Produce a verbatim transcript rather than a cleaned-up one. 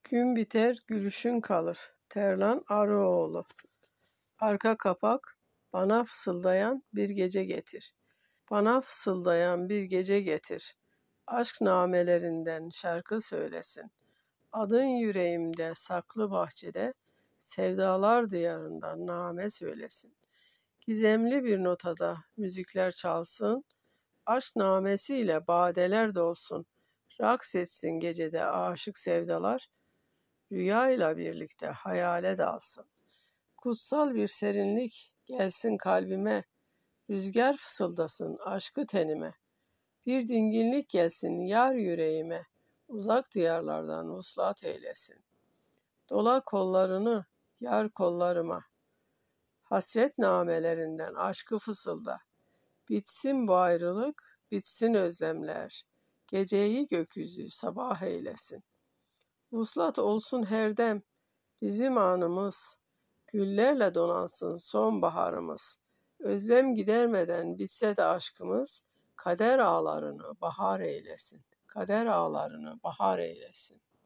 Gün biter gülüşün kalır. Terlan Arıoğlu. Arka kapak. Bana fısıldayan bir gece getir. Bana fısıldayan bir gece getir. Aşk namelerinden şarkı söylesin. Adın yüreğimde saklı bahçede, sevdalar diyarından name söylesin. Gizemli bir notada müzikler çalsın. Aşk namesiyle badeler dolsun. Raks etsin gecede aşık sevdalar. Rüyayla birlikte hayale dalsın. Kutsal bir serinlik gelsin kalbime, rüzgar fısıldasın aşkı tenime. Bir dinginlik gelsin yar yüreğime, uzak diyarlardan vuslat eylesin. Dola kollarını yar kollarıma, hasret namelerinden aşkı fısılda. Bitsin bu ayrılık, bitsin özlemler, geceyi gökyüzü sabah eylesin. Vuslat olsun her dem bizim anımız, güllerle donansın sonbaharımız. Özlem gidermeden bitse de aşkımız, kader ağlarını bahar eylesin. Kader ağlarını bahar eylesin.